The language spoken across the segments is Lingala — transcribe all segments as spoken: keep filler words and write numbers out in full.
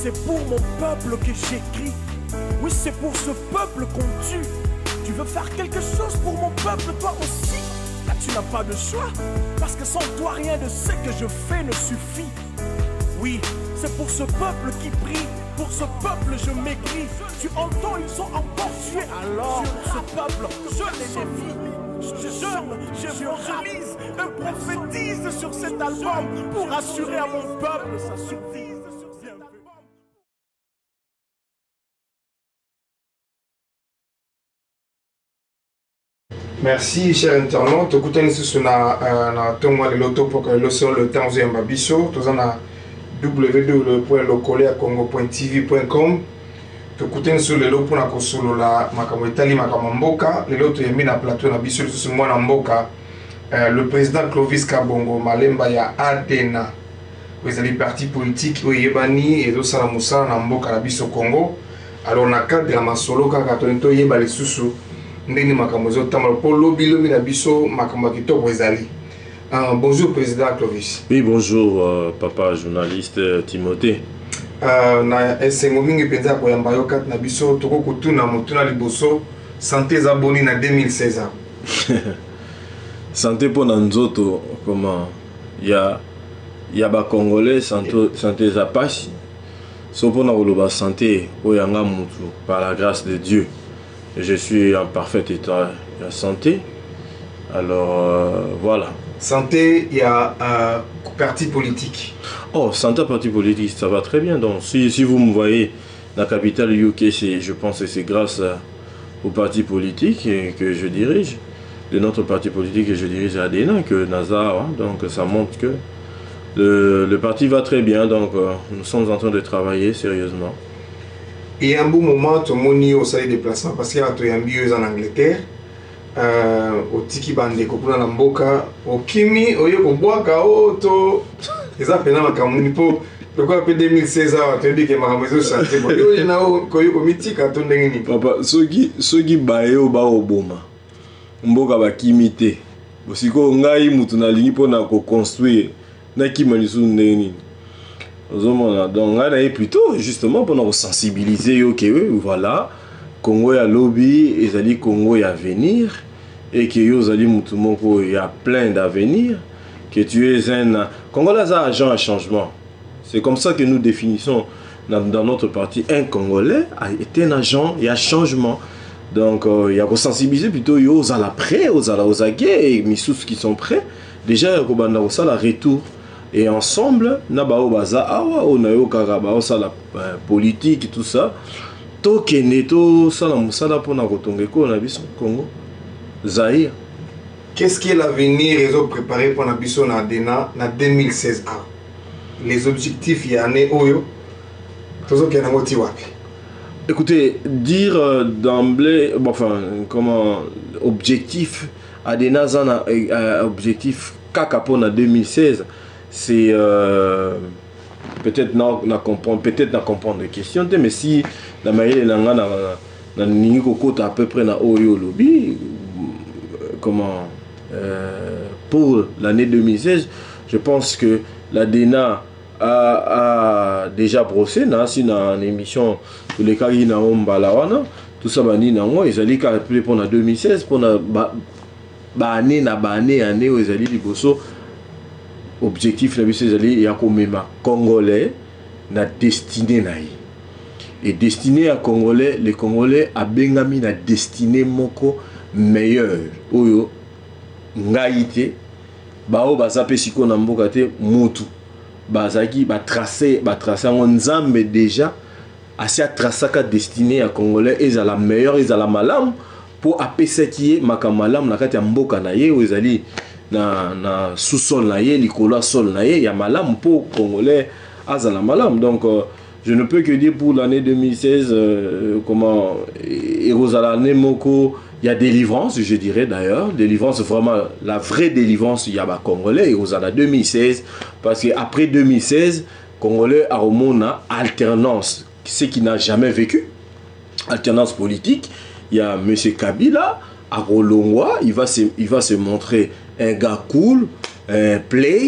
c'est pour mon peuple que j'écris. Oui, c'est pour ce peuple qu'on tue. Tu veux faire quelque chose pour mon peuple, toi aussi? Là, tu n'as pas de choix. Parce que sans toi, rien de ce que je fais ne suffit. Oui, c'est pour ce peuple qui prie. Pour ce peuple, je m'écris. Tu entends, ils sont encore tués. Alors, ce peuple, je les défie. Je jeûne, je moralise, je prophétise sur cet album pour assurer à mon peuple sa survie. Merci, chers internautes. Écoutez, nous sommes dans le loto pour que le son le temps de Mbabiso. Nous sommes w w w point locole congo point t v point com. Écoutez, nous sommes le pour la solo la makamo Italie makamo mboka. Le loto yemi na plateau na biso sur moi na mboka. Le président Clovis Kabongo Malemba ya Adena. Vous avez parti politique au Yebani et d'autres salamusa na mboka na biso Congo. Alors na cadre de la masolo kaka tonto yeba les sous. Bonjour président Clovis. Oui, bonjour euh, papa journaliste euh, Timothée. Santé abonné na deux mille seize. Santé pour Nanzoto, comment il y a il y a ba congolais santé santé zapashi. So pour na santé oyanga mutu par la grâce de Dieu. Je suis en parfait état de santé. Alors, euh, voilà. Santé, il y a un parti politique. Oh, santé, parti politique, ça va très bien. Donc, si, si vous me voyez, la capitale U K, je pense que c'est grâce au parti politique que je dirige, de notre parti politique que je dirige à Adena, que Nazar. Hein, donc, ça montre que le, le parti va très bien. Donc, euh, nous sommes en train de travailler sérieusement. Et à un bon moment, tout le monde a eu des déplacements parce qu'il y a un bio en Angleterre, au Tiki Bande, au Mboka, au Kimi, au Yokoboaka, au To. Les appels dans la Cameroun, pour le deux mille seize, tu as dit que ma maison chantait. Il y a un mythique à ton dernier. Papa, ceux qui baillent au bas au Boma, Mboka va kimiter. Si on a eu un ligne pour construire, n'a qui m'a dit un donc on a plutôt justement pour nous sensibiliser ok voilà Congo y a lobby et zali Congo y a venir et que yo zali mutumoko il y a plein d'avenir que tu es un Congo là ça agent à changement. C'est comme ça que nous définissons dans, dans notre parti un Congolais a été un agent et un changement. Donc euh, il y a qu'on sensibiliser plutôt yo aux à la prêt aux à la aux aguets et misous qui sont prêts déjà ko banda au ça la retour. Et ensemble, nabao baza awa onayo karaba ça la politique tout ça. To keneto ça la musala pour na kotongeko na biso Congo. Zaïre. Qu'est-ce qui est l'avenir et ont préparé pour na biso na Adena na deux mille seize a? Les objectifs y année oyo. Tozo ke na moti wapi? Écoutez, dire euh, d'emblée bon, enfin comment objectif Adena zana euh, objectif kaka pour na deux mille seize. C'est euh, peut-être na comprendre peut-être na comprendre les questions mais si la manière na na na ningi kokota à peu près na oyo lobby comment euh, pour l'année deux mille seize je pense que l'Adena a, a déjà brossé na si na une émission tous les cas il na ombalawana tout ça bani na moi ils allaient calculer pour la deux mille seize pour na ba ba année na ba année année ils allaient liboso. Objectif la bise zali ya komema congolais na destiné na yi et destiné à congolais les congolais a bengami na destiné moko meilleur oyo ngaite bao bazape siko na mboka te mutu bazaki ba tracer ba tracer nzambe déjà assez à tracer ka destiné à congolais et à la meilleure et à la malam pour apesa qui makamalam na kati ya mboka na ye ezali na na sous-sol na ye likolo sol na ye ya malam pour congolais azala malam donc euh, je ne peux que dire pour l'année deux mille seize euh, comment Erosala Nemoko il y a délivrance je dirais d'ailleurs délivrance vraiment la vraie délivrance il y a ba congolais Erosala deux mille seize parce que après deux mille seize congolais a romona alternance ce qui n'a jamais vécu alternance politique il y a monsieur Kabila à Rolongwa il va se il va se montrer un gars cool, un play,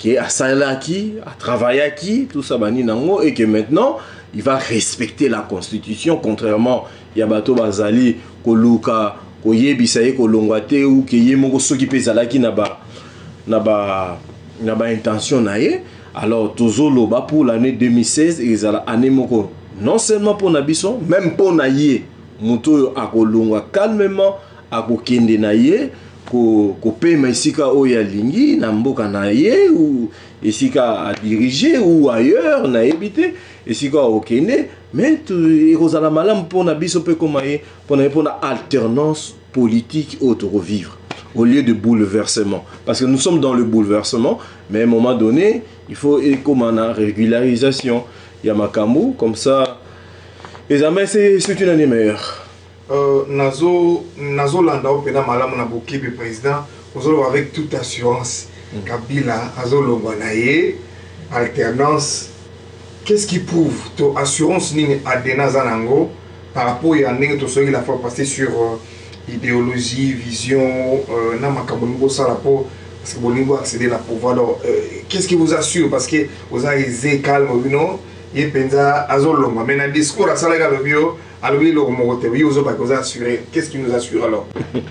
qui est à Salaki, à Travaillaki, tout ça, bani nango, et que maintenant, il va respecter la Constitution, contrairement à Yabato Bazali, Koluka, Koyebisaye, Kolongwate, ou Kiyemoko Soki Zalaki Naba, Naba, Naba intention naye. Alors, Tozo Loba pour l'année deux mille seize, et Zala année moko, non seulement pour Nabisson, même pour Naye, Mouto a Kolongwa calmement, a Kokende Naye, ko pema isika oya lingi na mboka na ye ou isika a diriger ou ailleurs na habité isika okende mais ekozala malamu pona biso pe koma ye pona pona alternance politique autre revivre au lieu de bouleversement parce que nous sommes dans le bouleversement mais à un moment donné il faut comme une régularisation Yamakambu comme ça les amis c'est une année meilleure. Euh, nazo nazo landa opena malamu na bokibi président ozolo avec toute assurance mm. Kabila azolo banaye alternance qu'est-ce qui prouve to assurance ni adena zanango par rapport à ndenge to soki la fois passé sur euh, idéologie vision euh, na makambo ça rapport parce que bolingo accéder la pouvoir alors euh, qu'est-ce qui vous assure parce que vous avez zé calme non et penza azolo mais na discours à salaga le bio. Qu'est-ce qui nous assure alors?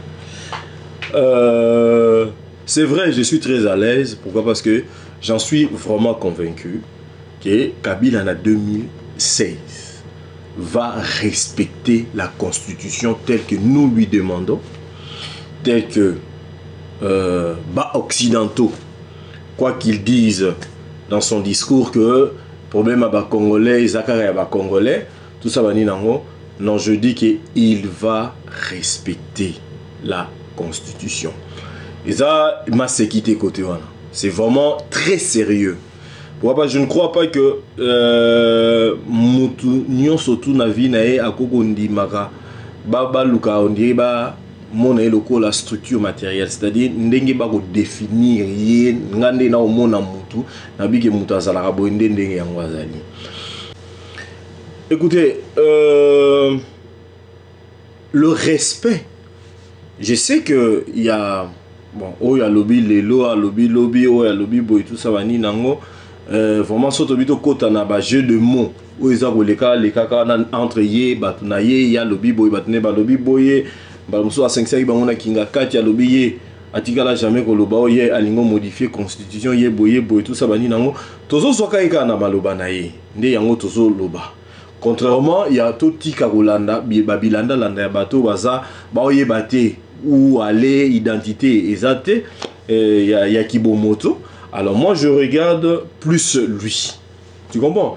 euh, C'est vrai, je suis très à l'aise. Pourquoi? Parce que j'en suis vraiment convaincu que Kabila en deux mille seize va respecter la constitution telle que nous lui demandons, telle que euh, bas occidentaux, quoi qu'ils disent dans son discours que problème à bas congolais, Zakari à bas congolais, tout ça va nango. Non, je dis qu'il va respecter la Constitution. Et ça, m'a quitté côté voilà. C'est vraiment très sérieux. Pourquoi? Je ne crois pas que euh, Moutou Nyon Sotou Navi Nae Akogondi Mara Baba Luka on dirait ba mon loko la structure matérielle, c'est-à-dire ndenge ba ko définir yé ngande na omona Moutou Nabi ke Moutou azala bo ndenge yango azali. Écoutez, euh, le respect, je sais que il y a, bon, oh il y a lobby lelo, a lobby lobby, oh il y a lobby boy tout ça va ni nango, euh, vraiment surtout bito kota na ba jeu de mots, où ils ont les cas les cas entre yé, batuna yé, il y a lobby boy, batune ba lobby boy, ba muso a cinq cinq ba mona kinga quatre, il y a lobby yé, atika la jamais que loba yé alingo modifier constitution yé boy boy tout ça va ni nango, tozo soka ika na maloba na yé, nde yango tozo loba. Contrairement, il y a tout petit Karolanda, Babilanda, Landa Bato, Baza, Baoye Bate, où aller, identité, exacte, il y a Kibomoto. Alors moi, je regarde plus lui. Tu comprends?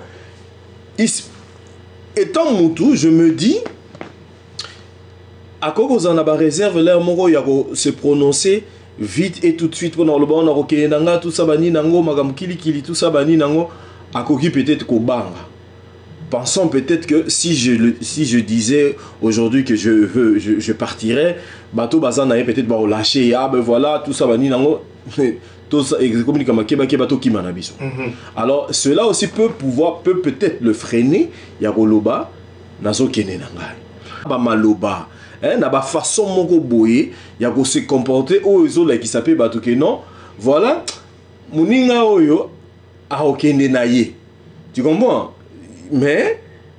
Étant Moutou, je me dis, à quoi vous en avez réserve, l'air moro, il y a se prononcer vite et tout de suite pendant le bon, on a tout ça, bani nango, magam kili kili, tout ça, bani nango, à quoi peut-être qu'au banga. Pensons peut-être que si je, le, si je disais aujourd'hui que je veux, je, je partirais, bateau bazan n'avait peut-être pas lâché, ah ben voilà, tout ça, bani nango, tout ça, bateau qui m'en abisse. Alors, cela aussi peut pouvoir, peut peut-être le freiner, il y a Roloba, nazo kene nangai. Ba maloba, hein, na ba façon moko boye, il y a se comporter, oh, ils ont là qui s'appelle bateau que non, voilà, muninga oyo, a okene naye. Tu comprends? Mais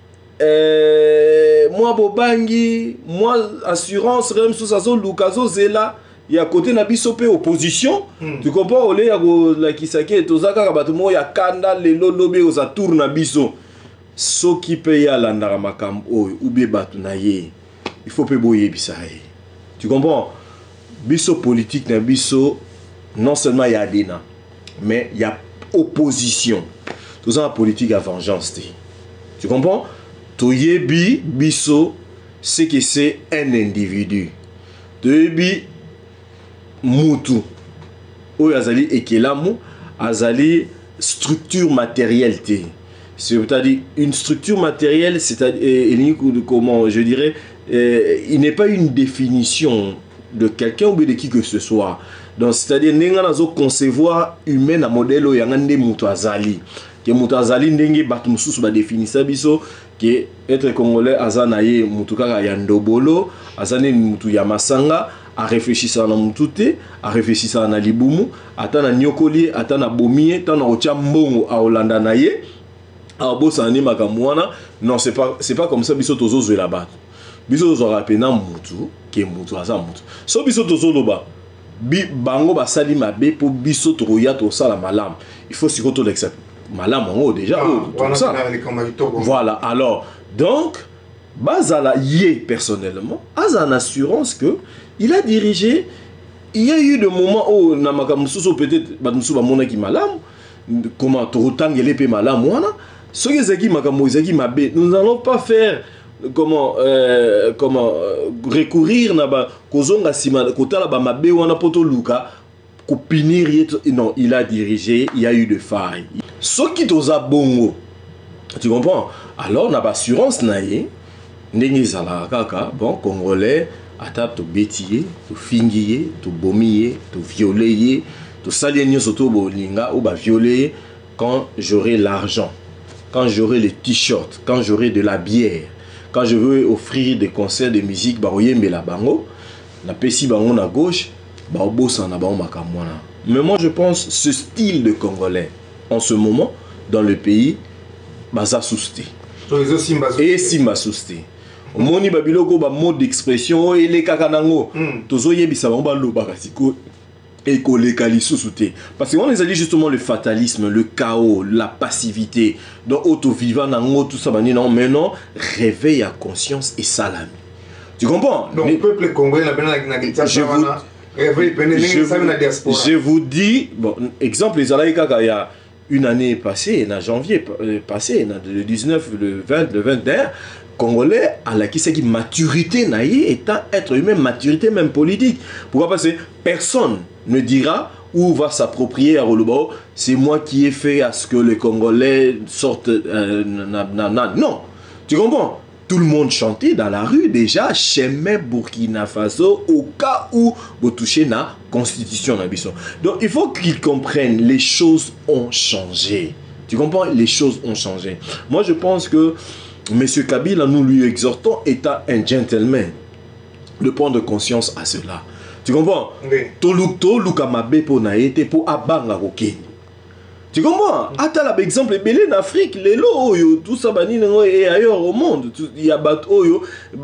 euh, moi bobangi, moi assurance rem sous sa zone lukazo zela il y a côté na bisope opposition mm. Tu comprends ole ya la kisake tozaka kabatumo ya kanda le lolobe oza tour na biso so qui paye à landara makam o ou be batu na ye il faut pe boyer bisaye. Tu comprends? Biso politique na biso non seulement il y a dena mais il y a opposition. Tout ça en politique à vengeance. Tu comprends? Toyebi biso c'est que c'est un individu. Toyebi mutu. O azali ekelamu azali structure matérielle. C'est-à-dire une structure matérielle, c'est-à-dire comment je dirais, euh, il n'est pas une définition de quelqu'un ou de qui que ce soit. Donc c'est-à-dire nenga nazo concevoir humain à modèle o yangande mutu azali. Que Moutazali ndenge batu mususu ba définissa biso que être congolais azanaye mutuka ya ndobolo azane mutu ya masanga à réfléchir ça na mutute, à réfléchir ça na libumu, ata na nyokoli, ata na bomie, ata na otia mbongo a Olanda na ye. A bossa ni makamwana. Non, c'est pas c'est pas comme ça biso tozo zo la bat. Biso tozo rapena mutu, ke mutu asa mutu. So biso tozo loba. Bi bango ba sali mabe po biso troya to sala malam. Il faut sikoto l'accepter. Malam en haut déjà. Ah, oh, ça. Voilà, alors donc Bazala yé personnellement a une assurance que il a dirigé. Il y a eu des moments où Namakamususo peut-être Badmusu Bamona qui malam comment Torotang l'épée malam wana ce qui est qui Makamouzaki Mabe nous n'allons pas faire comment euh, comment euh, recourir na ba kozonga sima kotala ba mabe wana poto luka ko punir non il a dirigé il y a eu de failles ce qui toza bongo tu comprends alors na ba assurance na ye ndenge zala kaka bon congolais ata to betiye to fingiye to bomiye to violeye to salienyo soto bolinga ou ba violer quand j'aurai l'argent quand j'aurai les t-shirts quand j'aurai de la bière quand je veux offrir des concerts de musique ba oyembe la bango na pesi bango na gauche ba obosa na bango makamwana. Mais moi je pense ce style de congolais en ce moment dans le pays baza sousté et simba sousté moni babiloko ba mode d'expression et les kakanango tozo yebisa bango ba loba kasiko et koleka lisusu te parce qu'on les a dit justement le fatalisme, le chaos, la passivité donc auto vivant nango tout ça bani non mais non réveille à conscience et salami. Tu comprends? Donc le peuple congolais na je vous je vous dis bon exemple les alaïka il y a une année passée en janvier passé le dix-neuf le vingt le vingt et un Congolais à la qui c'est qui maturité naïe étant être humain maturité même politique. Pourquoi parce que personne ne dira où va s'approprier à Rolobo c'est moi qui ai fait à ce que les Congolais sortent euh, na, na, na. Non, tu comprends? Tout le monde chantait dans la rue déjà chemin Burkina Faso au cas où vous touchez la constitution d'Abisson. Donc il faut qu'ils comprennent les choses ont changé. Tu comprends? Les choses ont changé. Moi je pense que Monsieur Kabila, nous lui exhortons, étant un gentleman, de prendre conscience à cela. Tu comprends? Tolukto, Lukamabe pour naïté pour abanga kokeni. Tu comprends? Attends, par exemple, belé en Afrique, les lots, tout ça, et ailleurs au monde, il y a bateau,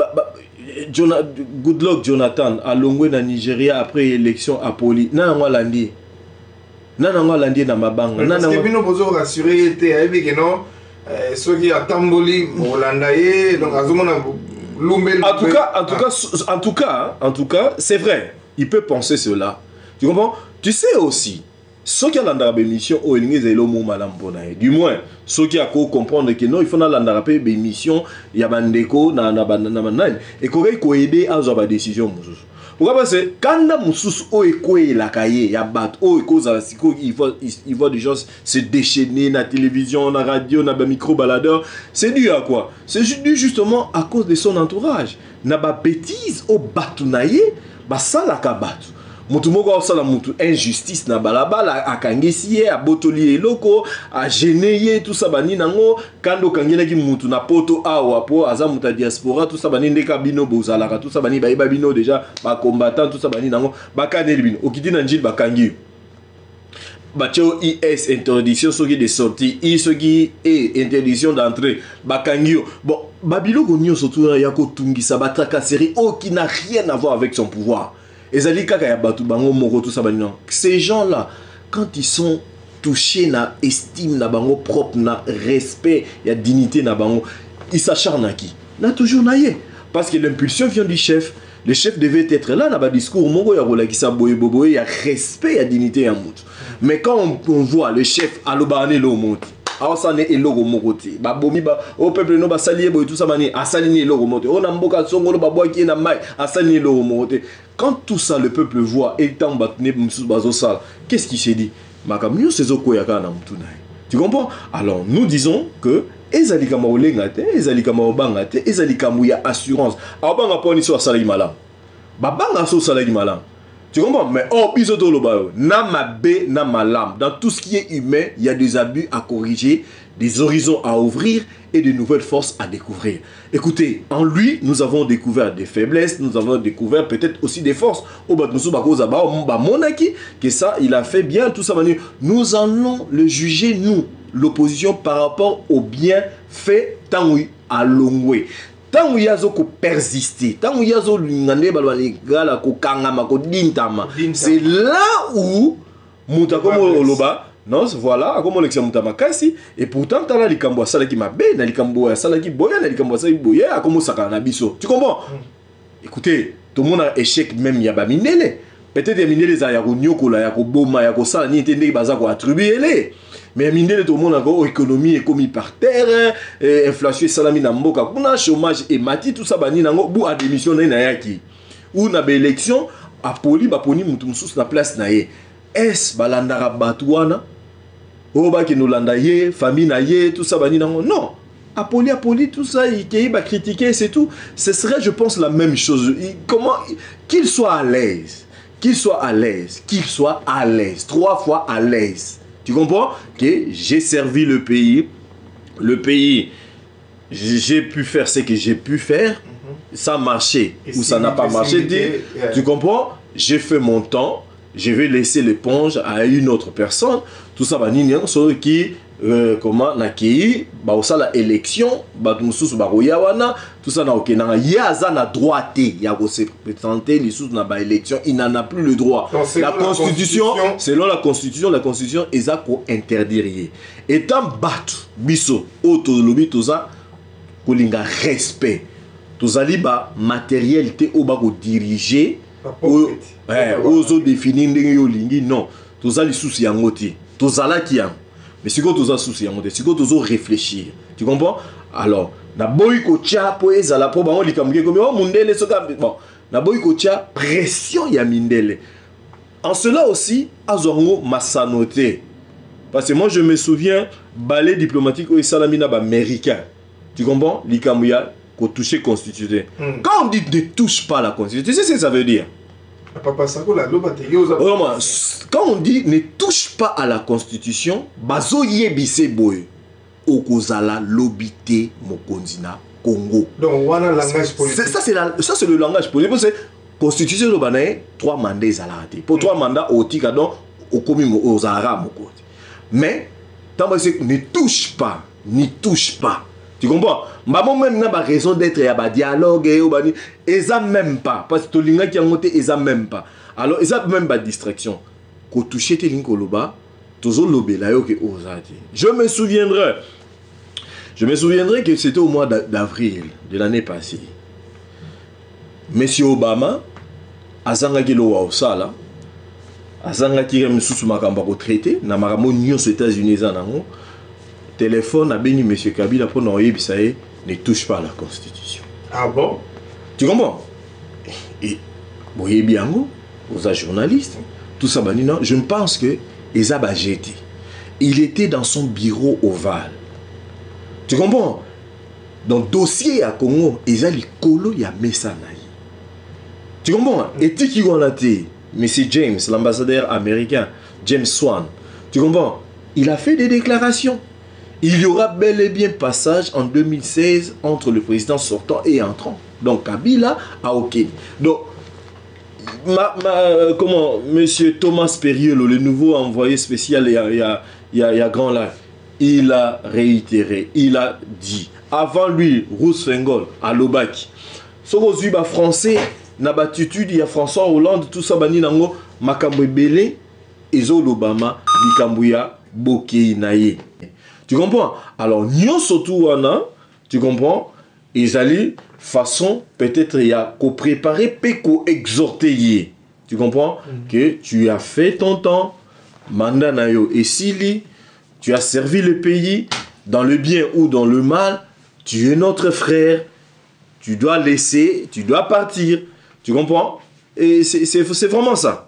good luck Jonathan, à Longwe, dans Nigeria, après l'élection à Poli, n'a pas l'andi. N'a pas l'andi dans ma banque. Parce que nous pouvons rassurer, que non. Ceux qui ont tamboli hollandais donc en tout cas en tout cas en tout cas en tout cas c'est vrai il peut penser cela tu comprends tu sais aussi ceux qui ont l'andara bémission au ingézelo mo malam bonaye du moins ceux qui ont comprendre que non il faut na l'andara bémission ya bandeko na na na et qu'on ko aider à avoir décision mususu. Pourquoi parce que quand la moussous o ekwe la cahier ya bat o eko za siko il voit il voit des gens se déchaîner na télévision na radio na ba micro baladeur c'est dû à quoi c'est dû justement à cause de son entourage na ba bêtise au batu naye ba sala ka batu mutu moko osala mutu injustice na balabala akangisi a botoli eloko a gêner tout ça bani nango kando kangela ki mutu na poto awa po aza muta diaspora tout ça bani ndeka bino bozalaka tout ça bani ba bino déjà ba combattant tout ça bani nango ba kaneli bino okiti na njil ba kangi ba tio I S interdiction soki de sortie I soki et interdiction d'entrée ba kangi bon babilo gonyo surtout ya ko tungisa ba tracasserie oh qui n'a rien à voir avec son pouvoir. Ces gens-là, quand ils sont touchés na estime na bango propre na respect ya dignité na bango, ils s'acharnent à qui? Na toujours naïe. Parce que l'impulsion vient du chef. Le chef devait être là, na ba discours mongo ya rola qui sa boye bobo ya respect ya dignité ya mout. Mais quand on, on voit le chef alobane lo monte. Alors ça n'est logo mokote. Ba bomi ba au peuple no ba salier boy tout ça mani a salini logo mokote. On a mboka songo ba boy qui na mai a salini logo mokote. Quand tout ça le peuple voit et tant batne msou bazo sal, qu'est-ce qui s'est dit? Makamio sezoko yaka na mtu nae. Tu comprends? Alors nous disons que ezali kama olenga te, ezali kama obanga te, ezali kama ya assurance. Abanga poni so salagi malam. Ba banga so salagi malam. Tu comprends? Mais oh, bisotoloba, na ma bé, na ma lame. Dans tout ce qui est humain, il y a des abus à corriger, des horizons à ouvrir et de nouvelles forces à découvrir. Écoutez, en lui, nous avons découvert des faiblesses, nous avons découvert peut-être aussi des forces. Que ça, il a fait bien, tout ça. Nous allons le juger, nous, l'opposition, par rapport au bien fait tant à l'ongwe. Tant qu'il y a ko persister, tant qu'il y a c'est là où Moutakomo Oloba, non, voilà, comme on l'exemple Mutamakasi, et pourtant, tu as les Kamboa Salaki Mabe, les Kamboa Salaki Boya, les Kamboa Salaki Boya, comme ça, Nabiso. Tu comprends? Écoutez, tout le monde a échec, même Yaba Minele. Peut-être que Minele, il y a Nyoko, il y a Boma, il y a Kosa, il y a Baza, attribué. Mais Minele, tout le monde a une économie est commis par terre, inflation, salami namboka, kuna chômage et mati, tout ça, bani nango, bou a démissionné na yaki. Ou na be élection, a poli, ba poni mutumsus na place na ye. Est balandara batouana, oba ki no landa ye, famille na ye, tout ça, bani nango. Non. Apoli, Apoli, tout ça, il va critiquer, c'est tout. Ce serait, je pense, la même chose. Il, comment qu'il soit à l'aise, qu'il soit à l'aise, qu'il soit à l'aise, trois fois à l'aise. Tu comprends? Que j'ai servi le pays, le pays, j'ai pu faire ce que j'ai pu faire, mm-hmm. Ça a marché ou si ça n'a pas marché. Dit, yeah. Tu comprends? J'ai fait mon temps, je vais laisser l'éponge à une autre personne. Tout ça, bah, ceux qui Euh, comment na ki ba osala élection ba mususu ba royawana tout ça na okena ya za na droité ya ko se présenter les sous na ba élection il n'en a plus le droit. Donc, la, constitution, la constitution selon la constitution la constitution eza ko interdire étant battu biso auto lobby tout ça ko linga respect tozali ba matérialité o ba ko diriger o eh ozo définir ndenge yo lingi non tozali souci ya ngoti tozala ki ya. Mais si tu as un souci, si tu as réfléchir, tu comprends? Alors, na boy kocha po ezala po bango likambuke comme oh mundele soka bon, na boy kocha pression ya mindele. En cela aussi, azongo masanoté. Parce que moi je me souviens ballet diplomatique au salamina ba américain. Tu comprends? Likambuya ko toucher constitution. Mm. Quand on dit ne touche pas la constitution, tu sais ce que ça veut dire? Quand on dit ne touche pas à la constitution, bazo yebise boy okozala lobité mokonzina Congo. Donc wana langage politique. Ça c'est la ça c'est le langage politique. C'est constitution lobanae trois mandats zalati. Pour trois mandats au tika donc au komi aux arabes moko. Mais tant que ne touche pas, n'y touche pas. Tu comprends? Maman même n'a pas raison d'être y a pas dialogue et bani eza même pas parce que tolinga qui a monté eza même pas. Alors eza même pas distraction. Ko toucher te linkoloba tozo lobela yo ke ozati. Je me souviendrai. Je me souviendrai que c'était au mois d'avril de l'année passée. Monsieur Obama azanga ki lo wa osala azanga ki remususu makamba ko traité na maramo nyo aux États-Unis zanango. Téléphone à béni monsieur Kabila pour nous ne touche pas à la constitution. Ah bon? Tu comprends? Et voyez bien aux journalistes tout ça non, je pense que Ezaba jeté. Il était dans son bureau ovale. Tu comprends? Dans le dossier à Congo, Ezali Kolo ya Mesanaï. Tu comprends? Et tu qui on a été monsieur James, l'ambassadeur américain, James Swan. Tu comprends? Il a fait des déclarations. Il y aura bel et bien passage en deux mille seize entre le président sortant et entrant. Donc Kabila a OK. Donc, ma, ma, comment, monsieur Thomas Periolo, le nouveau envoyé spécial, il y a, il y a, il y a, il y a grand là, il a réitéré, il a dit. Avant lui, Rousse Fengol, à Lobaki. Sorozuba français, Nabatitude, il y a François Hollande, tout ça, Bani Nango, Makambo Belé, Ezo Lobama, Likambuya, Bokei Naye. Tu comprends? Alors, nous surtout, tu comprends? Ils allaient façon, peut-être, il y a qu'au préparer, péco exhorter. Tu comprends? Mm. Que tu as fait ton temps, mandat nayo et sili, tu as servi le pays, dans le bien ou dans le mal, tu es notre frère, tu dois laisser, tu dois partir. Tu comprends? Et c'est vraiment ça.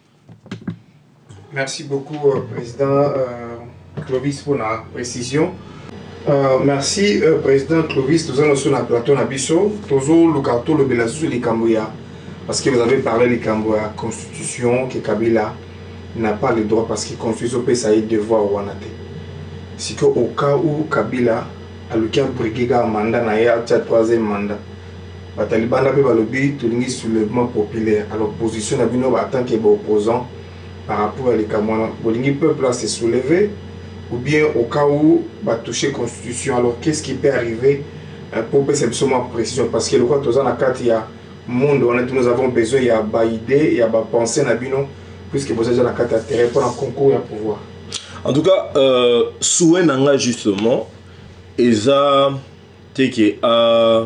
Merci beaucoup, euh, Président. Euh... Clovis pour la précision. Euh, merci euh, président Clovis. Nous allons sur la plateau Nabiso. Toujours le carton le Belasu les Cambouya. Parce que vous avez parlé de la constitution, que Kabila n'a pas le droit parce qu'il confuse au pays, ça y est devoir ou anate. Si que au cas où Kabila a le cas brigué un mandat, n'a eu un troisième mandat. Les talibans ont lobby tout le soulèvement populaire. Alors l'opposition a vu en tant qu'opposant par rapport à les Camerounais. Le peuple a se soulevé ou bien au cas où va toucher la constitution. Alors qu'est-ce qui peut arriver pour que c'est absolument précision parce que le roi Tozan a quatre il y a monde nous avons besoin il y a ba idée il y a ba pensée na bino puisque vous avez la carte intérêt pour un concours et un pouvoir. En tout cas euh, souhait nanga justement eza teke a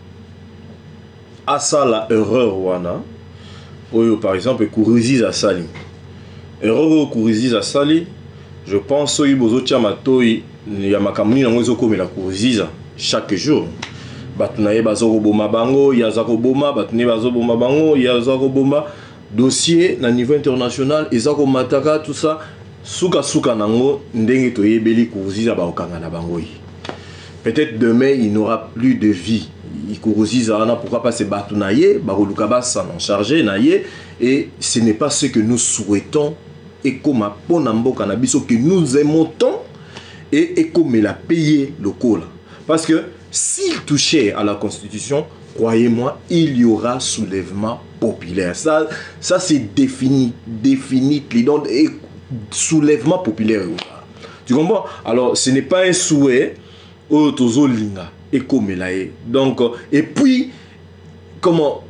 à ça la erreur wana oyo par exemple Kourouziz a sali erreur Kourouziz a sali je pense oyo bozo tia matoi ya makamuni na ngozo komela Kourouziz chaque jour batunaye bazoko boma bango yazako boma batune bazoko boma bango yazako boma dossier na niveau international ezako mataka tout ça suka suka nango ndenge toyebeli Kourouziz ba okanga na bango yi. Peut-être demain il n'aura plus de vie. Kourouziz ana pourquoi pas se batunaye ba koluka ba s'en charger naye et ce n'est pas ce que nous souhaitons et comme pona mboka na biso que nous aimons tant et et comme la payer le col. Parce que s'il touchait à la Constitution, croyez-moi, il y aura soulèvement populaire. Ça, ça c'est défini, défini, donc, et soulèvement populaire. Tu comprends? Alors, ce n'est pas un souhait, et comme là, donc, et puis, comment,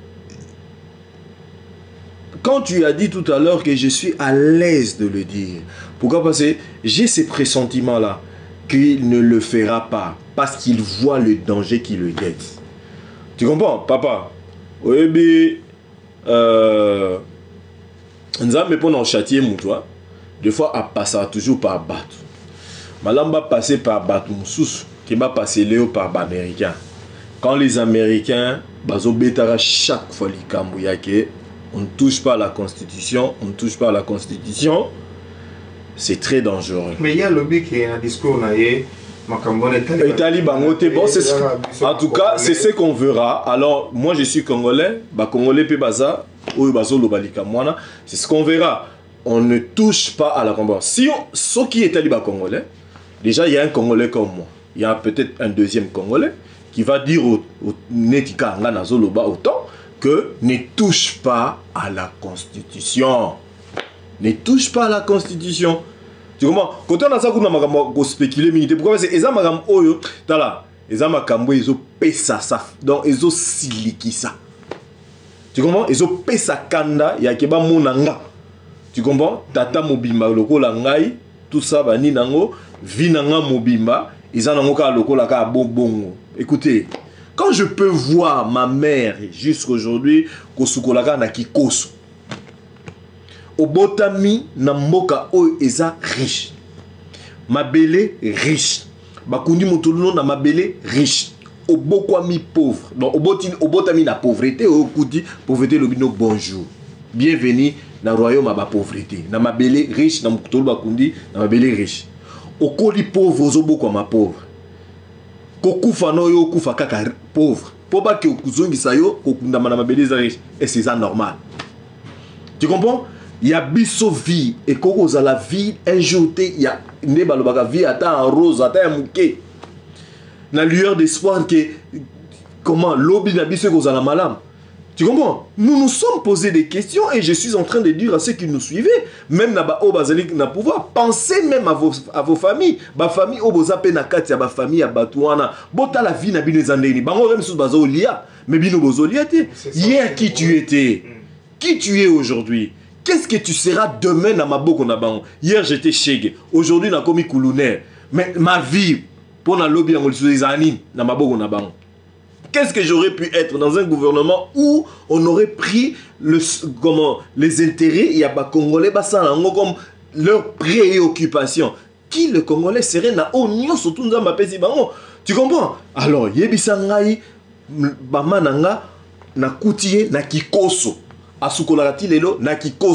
quand tu as dit tout à l'heure que je suis à l'aise de le dire, pourquoi? Parce que j'ai ces pressentiments-là qu'il ne le fera pas. Parce qu'il voit le danger qui le guette. Tu comprends, papa? Oui, mais... Euh... Nous avons pour châtier moutoua. Des fois, à passer toujours par Batou. Madame va passer par Batou Moussous, qui va passer Léo par Américain. Quand les Américains, bazo betara chaque fois les Kambouyake, on ne touche pas à la Constitution, on ne touche pas à la Constitution, c'est très dangereux. Mais il y a le lobby qui est un discours naïe. Bon, en tout cas, c'est ce qu'on verra. Alors, moi, je suis congolais. Bah, congolais, c'est ce qu'on verra. On ne touche pas à la combat. Si on, ce qui est taliban congolais, déjà, il y a un congolais comme moi. Il y a peut-être un deuxième congolais qui va dire au Netika Ngana autant que ne touche pas à la Constitution. Ne touche pas à la Constitution. Tu comprends? Quand on a ça, on a spéculé milité. Pourquoi? Parce que les gens oyo, tala, les gens makambo ils ont pesa ça, donc ils ont siliki ça. Tu comprends? Ils ont pesa kanda, ya keba monanga. Tu comprends? Tata mobimba loko langai, tout ça bani nango, vinanga mobimba, ils en ont ka loko la ka bonbongo. Écoutez, quand je peux voir ma mère jusqu'aujourd'hui, kosukolaka na kikoso. Obotami na mboka oyo eza riche. Mabele riche. Bakundi motuluno na mabele riche. Obokwami pauvre. Donc obotini obotami na pauvreté okuti pauvreté lobino bonjour. Bienvenue na royaume ba pauvreté. Na mabele riche na motulu bakundi na mabele riche. Okoli pauvre ozobokwa ma pauvre. Kokufa no yo kufa kaka pauvre. Po ba ke okuzongisa yo kokunda na mabele za riche et c'est ça normal. Tu comprends? Il y a biso vie et koko za la vie un jour il y a ne balobaka vie ata en rose ata muke na lueur d'espoir que comment lobby na biso ko za la malam. Tu comprends? Nous nous sommes posé des questions et je suis en train de dire à ceux qui nous suivaient, même na ba o bazali na pouvoir, pensez même à vos à vos familles, ba famille o boza pe na kati ya ba famille ya batouana, bota la vie na bino zandeni, bango même sous bazo lia, mais bino bozo lia te. Hier qui tu étais? Qui tu es aujourd'hui? Qu'est-ce que tu seras demain dans ma boko na bango? Hier j'étais chègue, aujourd'hui na komi koulouner. Mais ma vie pour na lobby en les années na ma boko na bango. Qu'est-ce que j'aurais pu être dans un gouvernement où on aurait pris le comment les intérêts et y a pas congolais basa comme leur préoccupation. Qui le congolais serait na onyo surtout dans ma pesi bango. Tu comprends? Alors yebisa ngai ba mananga na kutiye na kikoso. Asukolakati lelo na kikoso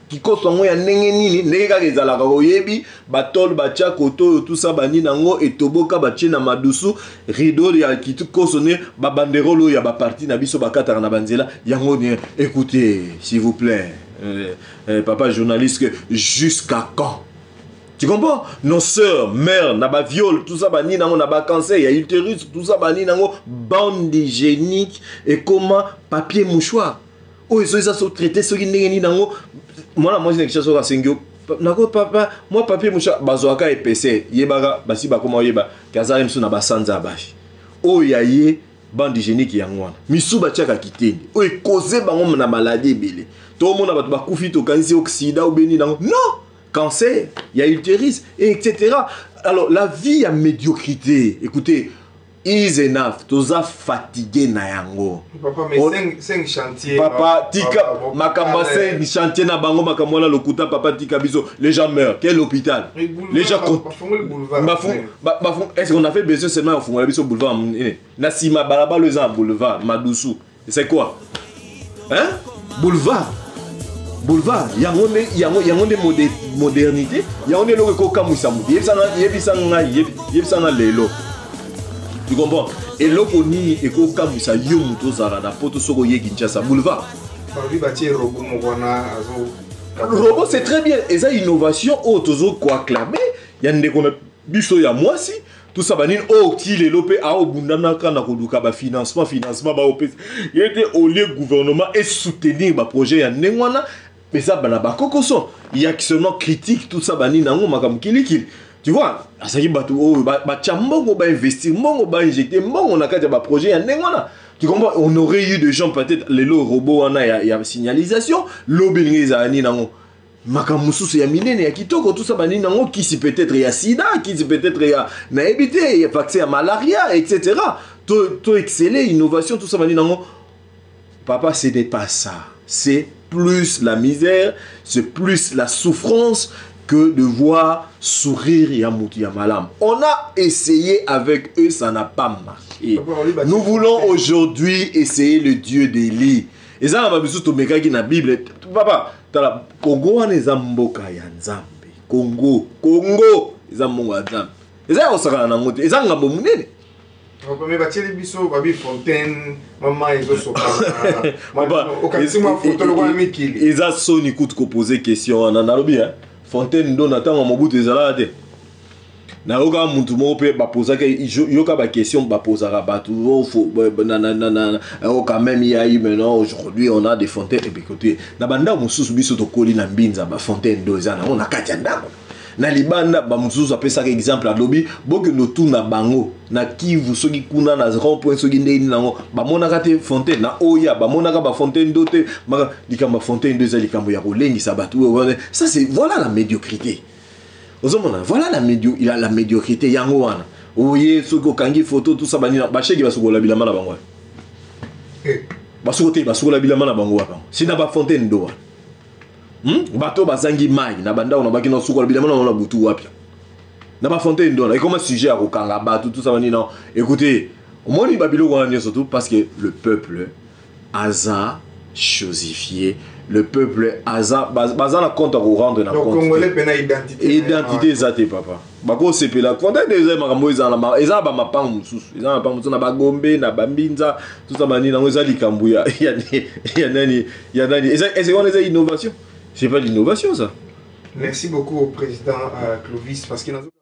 kikoso ngo ya ndenge nini ndenge kaka ezalaka oyebi batol batia koto tout ça bani nango etoboka batie na madusu rideau ya kikoso ne ba banderole ya ba parti na biso bakataka na banzela yango ni écoutez s'il vous plaît euh, euh, papa journaliste que jusqu'à quand? Tu comprends? Nos sœurs, mères, na ba viol, tout ça bani nango na ba cancer, ya utérus, tout ça bani nango bande hygiénique et comment papier mouchoir. Oh, ils ont ça traité ce qui n'est nango. Moi la moi j'ai quelque chose à singio. Nako papa, moi papier mouchoir bazoaka et P C. Yebara basi ba comment yeba. Kaza msu na ba sanza bashi. Oh yaye bande hygiénique yango. Misu ba tiaka kiteni. Oh e causer bango na maladie belé. Tout le monde a ba kufi to kanzi oxida ou beni nango. Non! Cancer, il y a utérus, et cetera. Alors, la vie à médiocrité, écoutez, is enough, tous a fatigué na yango. Papa, mais On... cinq chantiers. Papa, tika, makamba cinq chantiers na bango, makamba la lokuta, papa, tika biso, les gens meurent. Quel hôpital? Les gens comptent. Est-ce qu'on a fait besoin seulement au fond, le boulevard? Nassima, Baraba, le Zan, boulevard, Madoussou. C'est quoi? Hein? Boulevard. Boulevard, il y a une modernité, il y a une logique comme ça. Il y a une logique. Tu comprends? Et l'oponi est comme ça, il y a une chose à la poto soko Kinshasa boulevard. Robot, c'est très bien. Et ça, innovation, oh, toujours quoi clamer. Il y a une biso, il y a moi si. Tout ça, oh, il est lopé à Obundana, quand financement, financement, il y a au lieu gouvernement et soutenir le projet. Mais ça, il y a seulement critique, tout ça, tu vois, ça y est, on va investir, on va injecter, on a un projet. Tu comprends? On aurait eu des gens, peut-être, les robots, il y a signalisation, l'obélisque, Makamusu c'est Yamine et Kitoko, tout ça, qui si peut-être il y a sida, qui si peut-être il y a naïbité, il y a vaccin à malaria, et cetera. Tout exceller, innovation, tout ça, papa, ce n'est pas ça. C'est plus la misère, c'est plus la souffrance que de voir sourire Yamouti Yamalam. On a essayé avec eux, ça n'a pas marché. Nous voulons aujourd'hui essayer le Dieu d'Élie. Et ça, on va besoin de mettre dans la Bible. Papa, Congo, on est Mboka Yanzambe. Congo, Congo, ils ont mon Yanzambe. Et ça, on sera en monté. Et ça, on a mon monnaie. Mais bâtir les bisous, babi fontaine, maman ils ont sauté. Ils ont sonné coup de poser question en analogie. Fontaine donne attend mon bout des alades. Na oka muntu mo pe ba posa ke yoka ba question ba posera ba tout faut nanana o quand même il y a eu maintenant aujourd'hui on a des fontaines et puis côté na banda mususu biso to koli na mbinza ba fontaine dozana on a katia ndako na libanda ba mususu apesa ka exemple alobi boke no tuna bango na Kivu soki kuna na rond point soki ndeni nango ba monaka te fontaine na oya ba monaka ba fontaine dote maka likamba fontaine deux likambo ya kolengi sabatu ça c'est voilà la médiocrité. Voilà la, médio il a la médiocrité. Yango wana. Oye, soko kangi photo tout ça banina. Bacheki basukola bilama na bango. Eh. Basukote basukola bilama na bango wana. Sina ba fontaine do wana. Hmm? Bato bazangi mai na banda on baki na sukola bilama na butu wapi. Na ba fontaine do wana. Et comment sujet à kokanga bato tout ça banina. Écoutez, au moins il babilo wana surtout parce que le peuple hasard chosifié. Le peuple hasard bazan la compte à rendre na compte. Congolais pena identité. Identité zate papa. Bako sepe la compte des makambo ezana ma ezana ba mapango mususu. Ezana ba mususu na ba Gombe na ba Mbinza tout ça bani na ngeza likambu ya ya ya nani ya nani. Est-ce qu'on a innovation? C'est pas l'innovation ça. Merci beaucoup au président euh, Clovis parce qu'il a